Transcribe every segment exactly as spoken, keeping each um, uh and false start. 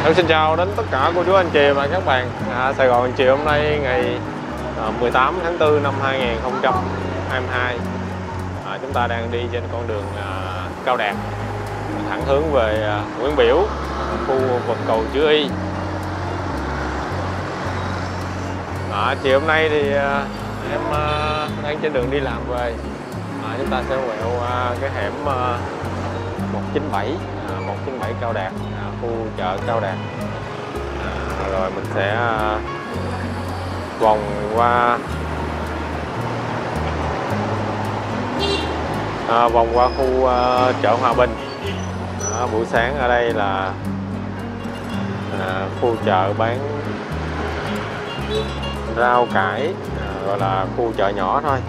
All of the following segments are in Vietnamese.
Em xin chào đến tất cả cô chú anh chị và các bạn. à, Sài Gòn chiều hôm nay ngày à, mười tám tháng tư năm hai nghìn không trăm hai mươi hai. à, Chúng ta đang đi trên con đường à, Cao Đạt, thẳng hướng về à, Nguyễn Biểu, khu vực cầu Chữ Y. à, Chiều hôm nay thì à, em à, đang trên đường đi làm về. à, Chúng ta sẽ quẹo qua cái hẻm à, một chín bảy à, một chín bảy Cao Đạt, à, khu chợ Cao Đạt. À, rồi mình sẽ à, vòng qua à, vòng qua khu à, chợ Hòa Bình. à, Buổi sáng ở đây là à, khu chợ bán rau cải, à, gọi là khu chợ nhỏ thôi.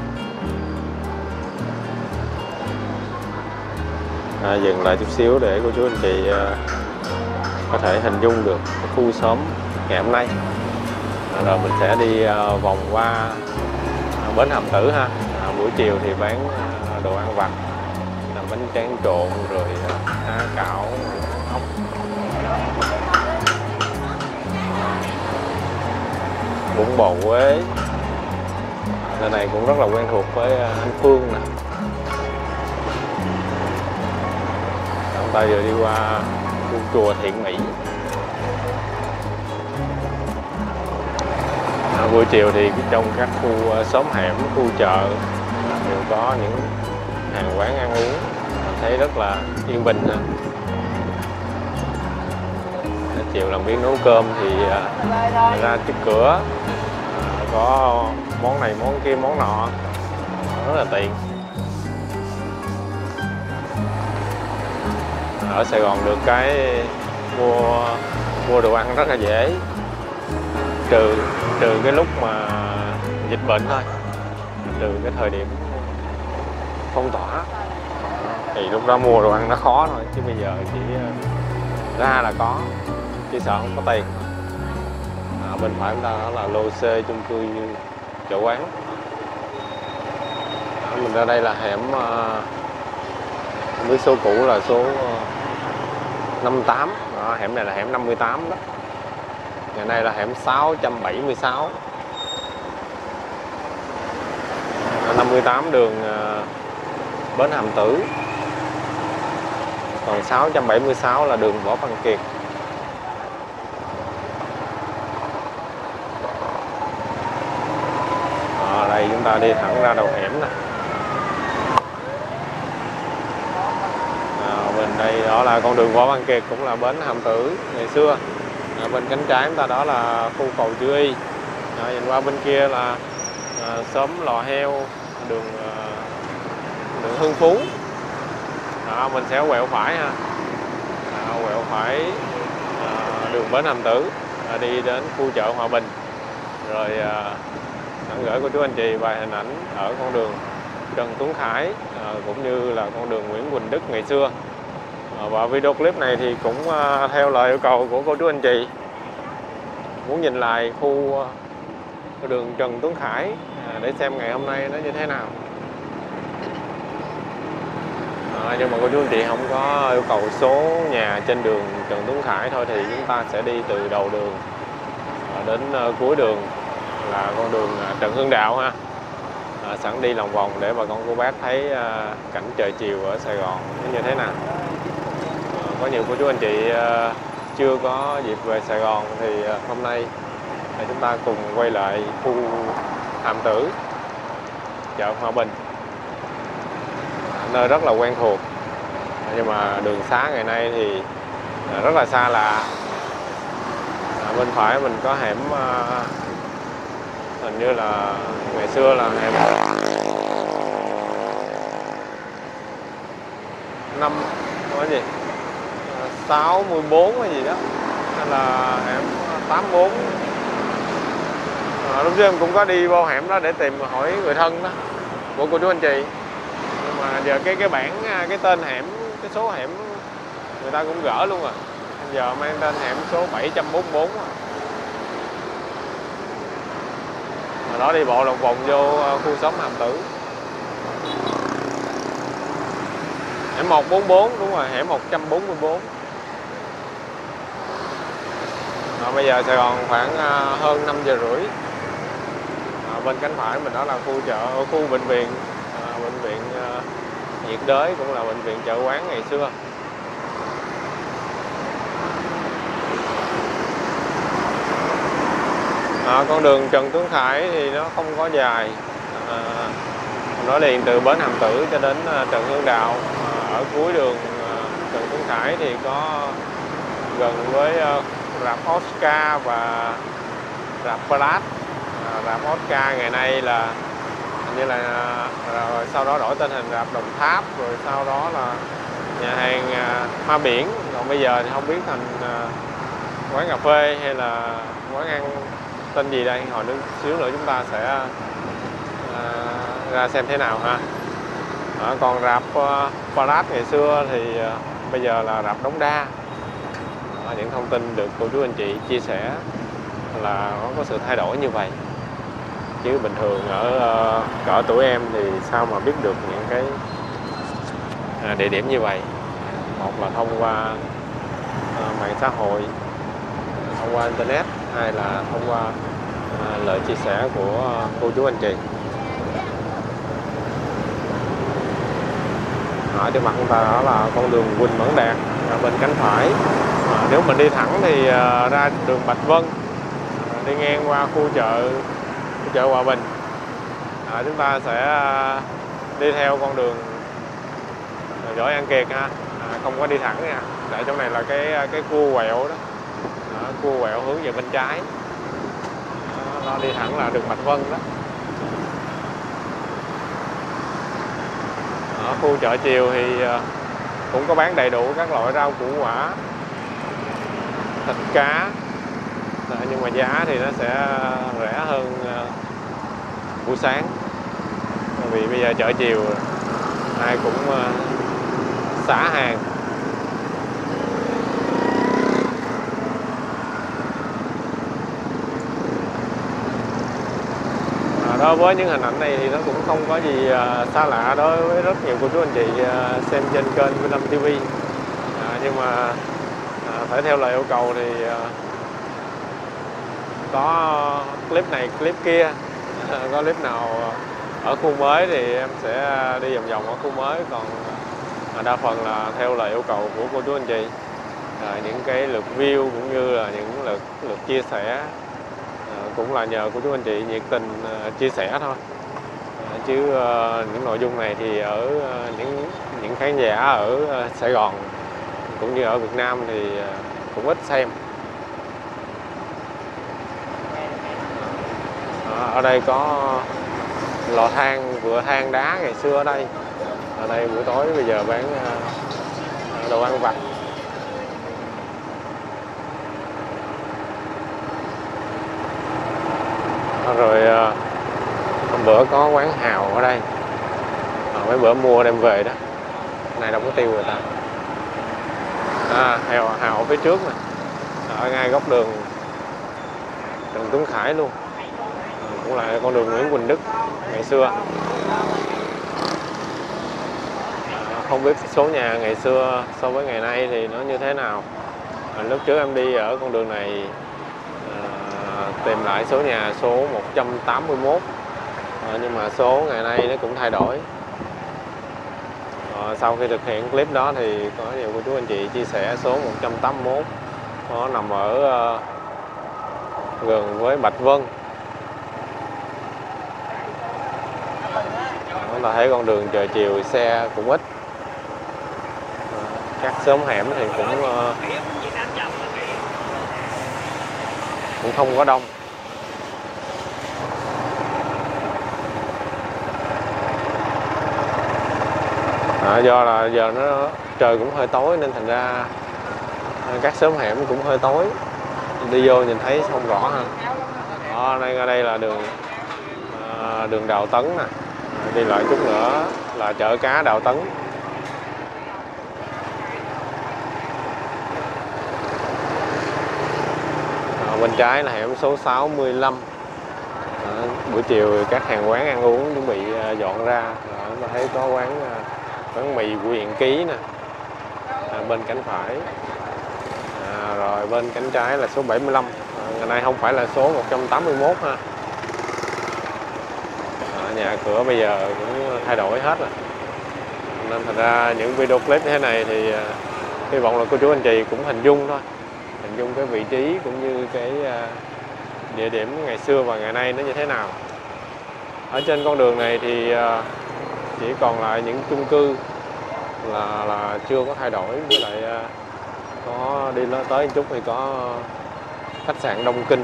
à, Dừng lại chút xíu để cô chú anh chị à, có thể hình dung được khu xóm ngày hôm nay. à, Rồi mình sẽ đi à, vòng qua à, bến Hàm Tử ha. à, Buổi chiều thì bán à, đồ ăn vặt, là bánh tráng trộn, rồi à, há cảo, ốc. Bún bò Huế. Nơi này cũng rất là quen thuộc với à, anh Phương nè. Chúng ta vừa đi qua khu chùa Thiện Mỹ. à, Buổi chiều thì trong các khu xóm hẻm, khu chợ đều có những hàng quán ăn uống, thấy rất là yên bình. à, Chiều làm biến nấu cơm thì à, ra trước cửa à, có món này món kia món nọ, rất là tiện. Ở Sài Gòn được cái mua mua đồ ăn rất là dễ, trừ trừ cái lúc mà dịch bệnh thôi, trừ cái thời điểm phong tỏa thì lúc đó mua đồ ăn nó khó thôi, chứ bây giờ chỉ ra là có, chỉ sợ không có tiền. à, Bên phải chúng ta đó là lô C chung cư như chợ quán. à, Mình ra đây là hẻm với số cũ là số năm mươi tám. Đó, hẻm này là hẻm năm mươi tám đó. Ngày nay là hẻm sáu trăm bảy mươi sáu. năm mươi tám đường uh, bến Hàm Tử. Còn sáu trăm bảy mươi sáu là đường Võ Văn Kiệt. Ở đây chúng ta đi thẳng ra đầu hẻm nè. Bên đây đó là con đường Võ Văn Kiệt, cũng là bến Hàm Tử ngày xưa. à, Bên cánh trái chúng ta đó là khu cầu Chữ Y. à, Nhìn qua bên kia là à, xóm Lò Heo, đường à, đường Hưng Phú. đó, Mình sẽ quẹo phải ha. à, Quẹo phải à, đường bến Hàm Tử, à, đi đến khu chợ Hòa Bình. Rồi à, sẵn gửi cô chú anh chị vài hình ảnh ở con đường Trần Tuấn Khải, à, cũng như là con đường Nguyễn Quỳnh Đức ngày xưa. Và video clip này thì cũng theo lời yêu cầu của cô chú anh chị muốn nhìn lại khu đường Trần Tuấn Khải để xem ngày hôm nay nó như thế nào. à, Nhưng mà cô chú anh chị không có yêu cầu số nhà trên đường Trần Tuấn Khải thôi, thì chúng ta sẽ đi từ đầu đường đến cuối đường là con đường Trần Hưng Đạo ha. à, Sẵn đi lòng vòng để bà con cô bác thấy cảnh trời chiều ở Sài Gòn nó như thế nào. Có nhiều cô chú anh chị uh, chưa có dịp về Sài Gòn thì uh, hôm nay uh, chúng ta cùng quay lại khu Hàm Tử, chợ Hòa Bình, nơi rất là quen thuộc. Nhưng mà đường xá ngày nay thì uh, rất là xa lạ. uh, Bên phải mình có hẻm uh, hình như là ngày xưa là hẻm năm cái gì sáu mươi bốn hay gì đó, hay là hẻm tám mươi bốn. à, Lúc trước em cũng có đi vô hẻm đó để tìm hỏi người thân đó của cô chú anh chị. Nhưng mà giờ cái cái bảng, cái tên hẻm, cái số hẻm người ta cũng gỡ luôn rồi. Giờ mang tên hẻm số bảy trăm bốn mươi bốn. Mà đó đi bộ lòng vòng vô khu xóm Hàm Tử. Hẻm một bốn bốn, đúng rồi, hẻm một trăm bốn mươi bốn. À, bây giờ Sài Gòn khoảng à, hơn năm giờ rưỡi. À, bên cánh phải mình đó là khu chợ, khu bệnh viện, à, bệnh viện à, nhiệt đới, cũng là bệnh viện chợ quán ngày xưa. À, con đường Trần Tuấn Khải thì nó không có dài, à, nó liền từ bến Hàm Tử cho đến à, Trần Hưng Đạo. À, ở cuối đường à, Trần Tuấn Khải thì có gần với à, rạp Oscar và rạp Palace. À, rạp Oscar ngày nay là hình như là rồi sau đó đổi tên thành rạp Đồng Tháp, rồi sau đó là nhà hàng à, Ma Biển, còn bây giờ thì không biết thành à, quán cà phê hay là quán ăn tên gì đây. Hồi nữa xíu nữa chúng ta sẽ à, ra xem thế nào ha. À, còn rạp uh, Palace ngày xưa thì uh, bây giờ là rạp Đống Đa. À, những thông tin được cô chú anh chị chia sẻ là nó có sự thay đổi như vậy, chứ bình thường ở uh, cỡ tuổi em thì sao mà biết được những cái à, địa điểm như vậy. Một là thông qua uh, mạng xã hội, thông qua internet, hay là thông qua à, lời chia sẻ của cô chú anh chị. Ở trước mặt chúng ta đó là con đường Quỳnh Mẫn Đạt, ở bên cánh phải. À, nếu mình đi thẳng thì à, ra đường Bạch Vân, à, đi ngang qua khu chợ khu chợ Hòa Bình. À, chúng ta sẽ à, đi theo con đường Võ An Kiệt ha, à, không có đi thẳng nha. Tại trong này là cái cái cua quẹo đó. Đó, cua quẹo hướng về bên trái. Đó, nó đi thẳng là đường Bạch Vân đó. Ở khu chợ chiều thì cũng có bán đầy đủ các loại rau củ quả, thịt cá. Đó, nhưng mà giá thì nó sẽ rẻ hơn buổi sáng, vì bây giờ chợ chiều ai cũng xả hàng. Đối với những hình ảnh này thì nó cũng không có gì uh, xa lạ đối với rất nhiều cô chú anh chị uh, xem trên kênh Vinh Lâm ti vi. À, nhưng mà uh, phải theo lời yêu cầu thì uh, có clip này clip kia. Uh, có clip nào ở khu mới thì em sẽ đi vòng vòng ở khu mới, còn uh, đa phần là theo lời yêu cầu của cô chú anh chị. Uh, những cái lượt view cũng như là những lượt lượt chia sẻ cũng là nhờ của chú anh chị nhiệt tình uh, chia sẻ thôi. Uh, chứ uh, những nội dung này thì ở uh, những những khán giả ở uh, Sài Gòn cũng như ở Việt Nam thì uh, cũng ít xem. Uh, ở đây có lò than, vựa than đá ngày xưa ở đây. Ở đây buổi tối bây giờ bán uh, đồ ăn vặt. Rồi hôm bữa có quán hào ở đây, à, mấy bữa mua đem về đó. Cái này đâu có tiêu rồi ta. À, hào, hào ở phía trước nè, ở ngay góc đường Trần Tuấn Khải luôn. À, cũng là con đường Nguyễn Quỳnh Đức ngày xưa. À, không biết số nhà ngày xưa so với ngày nay thì nó như thế nào. À, lúc trước em đi ở con đường này tìm lại số nhà số một trăm tám mươi mốt, à, nhưng mà số ngày nay nó cũng thay đổi. À, sau khi thực hiện clip đó thì có nhiều cô chú anh chị chia sẻ số một trăm tám mươi mốt nó nằm ở uh, gần với Bạch Vân. Chúng ta thấy con đường trời chiều xe cũng ít, à, các xóm hẻm thì cũng uh, cũng không có đông. À, do là giờ nó trời cũng hơi tối nên thành ra các xóm hẻm cũng hơi tối, đi vô nhìn thấy không rõ ha. Đó, đây ở đây là đường à, đường Đào Tấn nè. À, đi lại chút nữa là chợ cá Đào Tấn. À, bên trái là hẻm số sáu mươi lăm. À, buổi chiều các hàng quán ăn uống chuẩn bị dọn ra. À, chúng ta thấy có quán quán mì của Hiện Ký nè, à, bên cánh phải. À, À, rồi bên cánh trái là số bảy mươi lăm, à, ngày nay không phải là số một trăm tám mươi mốt ha. À, nhà cửa bây giờ cũng thay đổi hết rồi, nên thành ra những video clip như thế này thì à, hy vọng là cô chú anh chị cũng hình dung thôi, hình dung cái vị trí cũng như cái à, địa điểm ngày xưa và ngày nay nó như thế nào. Ở trên con đường này thì à, chỉ còn lại những chung cư là là chưa có thay đổi, với lại à, có đi tới một chút thì có khách sạn Đông Kinh.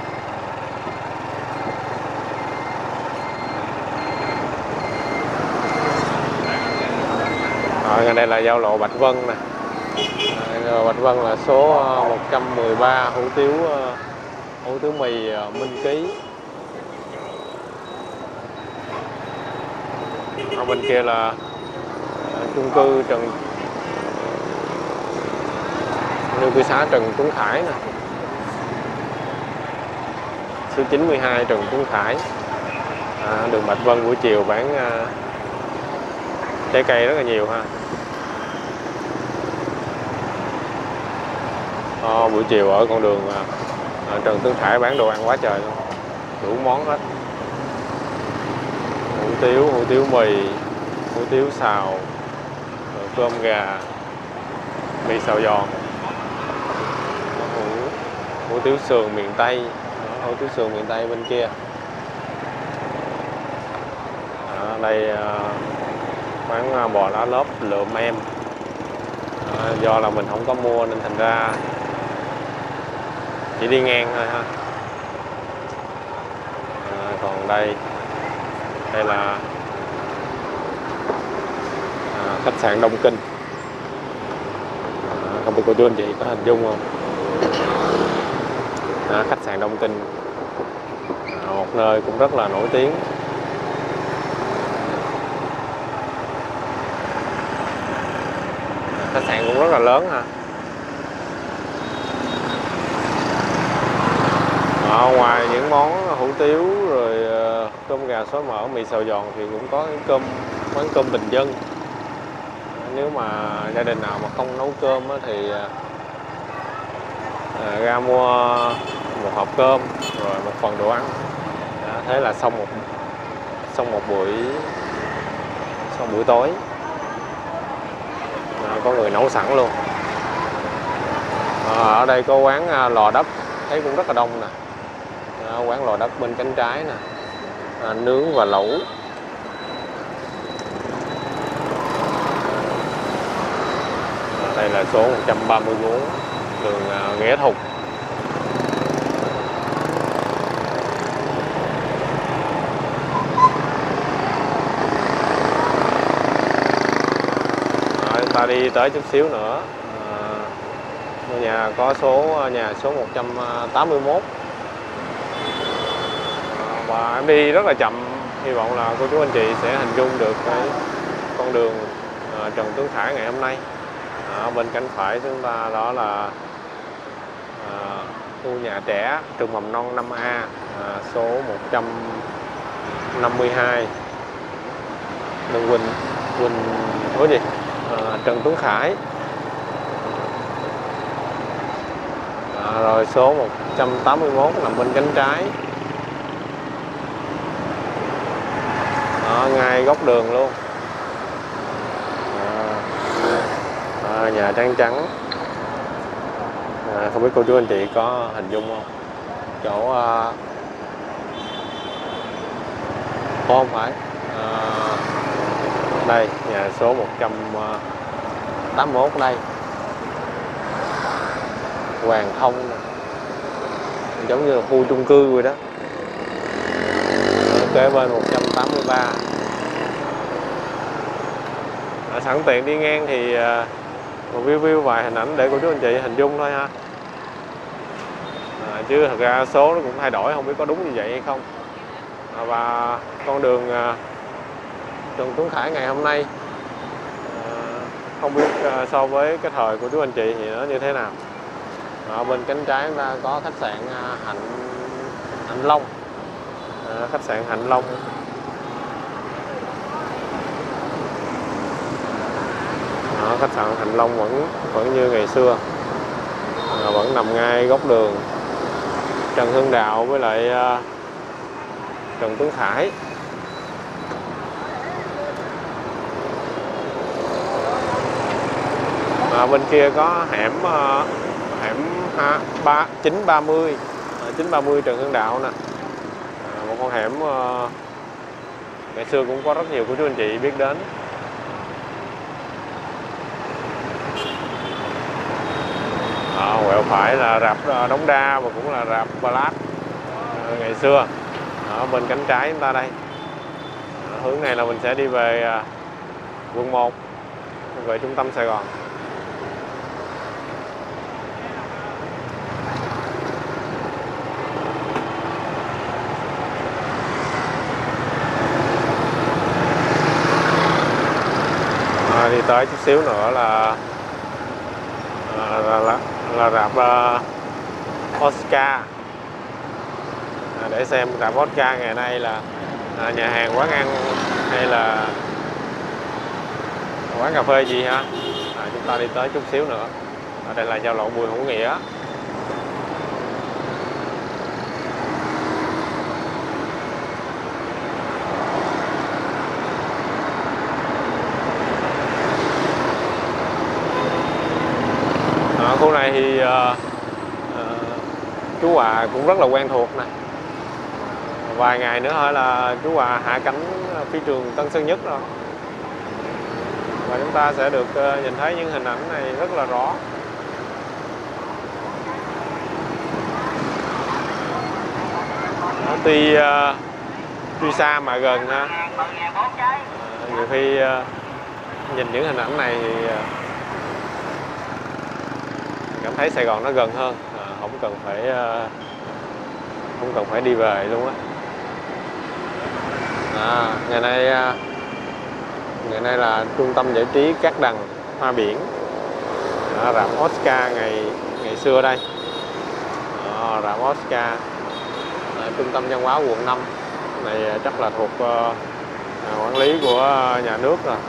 À, ngay đây là giao lộ Bạch Vân nè. À, Bạch Vân là số một trăm mười ba, hủ tiếu hủ tiếu mì Minh Ký. Ở bên kia là chung cư Trần như cư xá Trần Tuấn Khải nè, số chín mươi hai Trần Tuấn Khải. À, đường Bạch Vân buổi chiều bán uh, trái cây rất là nhiều ha. À, buổi chiều ở con đường uh, Trần Tuấn Khải bán đồ ăn quá trời luôn, đủ món hết. Hủ tiếu, hủ tiếu mì, hủ tiếu xào, cơm gà, mì xào giòn, hủ, hủ tiếu sườn miền Tây, hủ tiếu sườn miền Tây bên kia. Ở đây uh, bán bò lá lốp lượm em. À, do là mình không có mua nên thành ra chỉ đi ngang thôi ha. À, còn đây đây là à, khách sạn Đông Kinh. À, không biết cô chú anh chị có hình dung không? À, khách sạn Đông Kinh, à, một nơi cũng rất là nổi tiếng. Khách sạn cũng rất là lớn ha. Ở ngoài những món hủ tiếu rồi uh, cơm gà xối mỡ, mì xào giòn thì cũng có cái cơm, quán cơm bình dân. Nếu mà gia đình nào mà không nấu cơm á, thì uh, ra mua một hộp cơm rồi một phần đồ ăn. Đó, thế là xong một xong một buổi xong buổi tối. À, có người nấu sẵn luôn. À, ở đây có quán à, lò đất, thấy cũng rất là đông nè. À, quán lò đất bên cánh trái nè, à, nướng và lẩu. À, đây là số một trăm ba mươi bốn đường à, Nghĩa Thục. Ta đi tới chút xíu nữa, à, ngôi nhà có số nhà số một trăm tám mươi mốt. À, và em đi rất là chậm, hy vọng là cô chú anh chị sẽ hình dung được cái con đường à, Trần Tuấn Khải ngày hôm nay. À, bên cạnh phải chúng ta đó là à, khu nhà trẻ trường mầm non năm A, à, số một trăm năm mươi hai đường Quỳnh Quỳnh có gì À, Trần Tuấn Khải. À, rồi số một trăm tám mươi mốt nằm bên cánh trái. Đó, ngay góc đường luôn. À, à, nhà trắng trắng. À, không biết cô chú anh chị có hình dung không? Chỗ à, không phải. À, đây nhà số một trăm tám mươi mốt đây, Hoàng Thông này. Giống như là khu chung cư rồi đó. Kế bên một trăm tám mươi ba. À, sẵn tiện đi ngang thì à, một view view vài hình ảnh để cô chú anh chị hình dung thôi ha. À, chứ thật ra số nó cũng thay đổi, không biết có đúng như vậy hay không. À, và con đường à, Trần Tuấn Khải ngày hôm nay à, không biết à, so với cái thời của chú anh chị thì nó như thế nào. Ở bên cánh trái chúng ta có khách sạn à, Hạnh Hạnh Long, à, khách sạn Hạnh Long. Đó, khách sạn Hạnh Long vẫn vẫn như ngày xưa. À, vẫn nằm ngay góc đường Trần Hưng Đạo với lại uh, Trần Tuấn Khải. À, bên kia có hẻm uh, hẻm ba chín ba mươi chín ba mươi Trần Hưng Đạo nè, à, một con hẻm uh, ngày xưa cũng có rất nhiều của chú anh chị biết đến. À, quẹo phải là rạp Đống Đa và cũng là rạp Black à, ngày xưa. Ở bên cánh trái chúng ta đây, à, hướng này là mình sẽ đi về à, quận một, về trung tâm Sài Gòn. À, đi tới chút xíu nữa là là, là, là, là rạp uh, Oscar. À, để xem rạp Oscar ngày nay là à, nhà hàng, quán ăn hay là quán cà phê gì ha. À, chúng ta đi tới chút xíu nữa. Ở đây là giao lộ Bùi Hữu Nghĩa. Khu này thì uh, uh, chú Hòa cũng rất là quen thuộc nè. Vài ngày nữa thôi là chú Hòa hạ cánh phi trường Tân Sơn Nhất rồi, và chúng ta sẽ được uh, nhìn thấy những hình ảnh này rất là rõ. Nó tuy uh, tuy xa mà gần ha. Uh, nhiều khi uh, nhìn những hình ảnh này thì uh, cảm thấy Sài Gòn nó gần hơn, à, không cần phải không cần phải đi về luôn á. À, ngày nay ngày nay là trung tâm giải trí Cát Đằng Hoa Biển, à, rạp Oscar ngày ngày xưa đây. À, rạp Oscar à, trung tâm văn hóa quận năm này chắc là thuộc uh, quản lý của nhà nước rồi.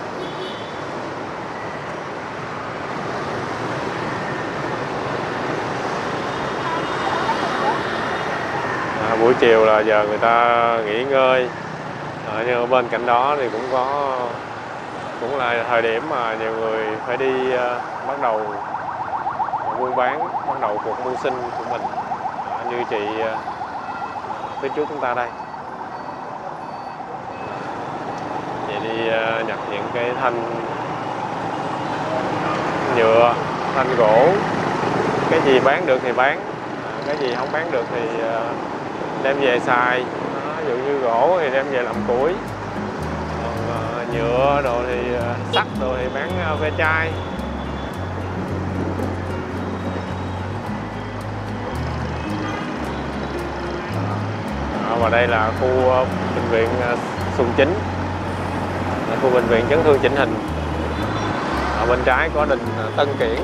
À, buổi chiều là giờ người ta nghỉ ngơi, à, nhưng ở bên cạnh đó thì cũng có cũng là thời điểm mà nhiều người phải đi uh, bắt đầu buôn bán, bắt đầu cuộc mưu sinh của mình, à, như chị uh, phía trước chúng ta đây. Chị đi uh, nhặt những cái thanh nhựa, thanh gỗ, cái gì bán được thì bán, à, cái gì không bán được thì uh, đem về xài. Đó, ví dụ như gỗ thì đem về làm củi, còn uh, nhựa đồ thì uh, sắt đồ thì bán uh, ve chai. Đó, và đây là khu uh, bệnh viện uh, Xuân Chính, là khu bệnh viện chấn thương chỉnh hình. Ở bên trái có đình uh, Tân Kiển.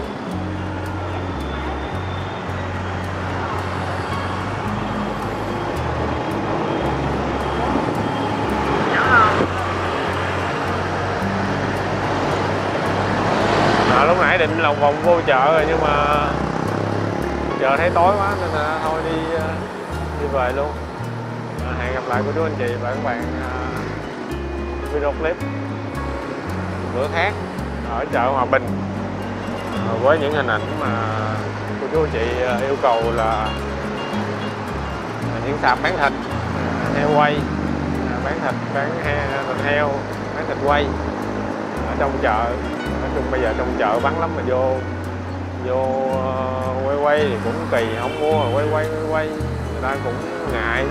Lúc nãy định lòng vòng vô chợ rồi nhưng mà giờ thấy tối quá nên là thôi đi đi về luôn. À, hẹn gặp lại cô chú anh chị và các bạn uh, video clip bữa khác ở chợ Hòa Bình, à, với những hình ảnh mà cô chú anh chị yêu cầu là những sạp bán thịt, uh, heo quay, uh, bán thịt bán he, thịt heo, bán thịt quay ở trong chợ. Nói chung bây giờ trong chợ vắng lắm, mà vô vô uh, quay quay thì cũng kỳ, không mua rồi quay quay quay quay người ta cũng ngại.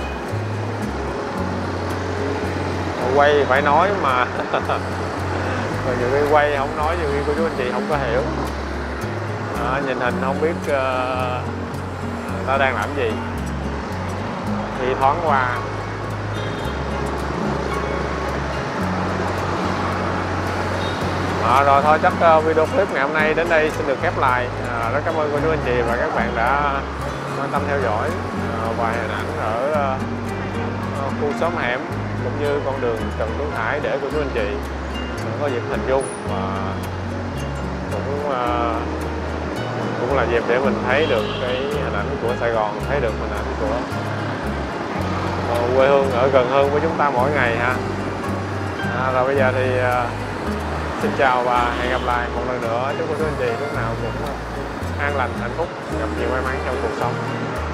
Quay phải nói mà rồi nhiều khi quay không nói, nhiều khi cô chú anh chị không có hiểu. Đó, nhìn hình không biết uh, người ta đang làm gì, thì thoáng qua. À, rồi thôi chắc uh, video clip ngày hôm nay đến đây xin được khép lại. À, rất cảm ơn cô chú anh chị và các bạn đã quan tâm theo dõi uh, vài hình ảnh ở uh, khu xóm hẻm cũng như con đường Trần Tuấn Khải để cô chú anh chị có dịp hình dung và cũng uh, cũng là dịp để mình thấy được cái hình ảnh của Sài Gòn, thấy được hình ảnh của uh, quê hương ở gần hơn với chúng ta mỗi ngày ha. À, rồi bây giờ thì uh, xin chào và hẹn gặp lại một lần nữa. Chúc cô chú anh chị lúc nào cũng an lành, hạnh phúc, gặp nhiều may mắn trong cuộc sống.